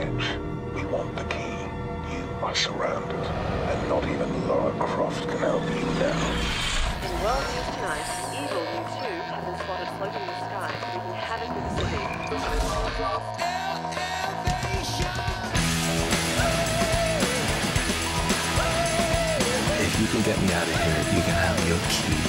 edge. We want the key. You are surrounded, and not even Lara Croft can help you now. In world news tonight, Evil U2 have been spotted floating in the sky, wreaking havoc with the city. If you can get me out of here, you can have your key.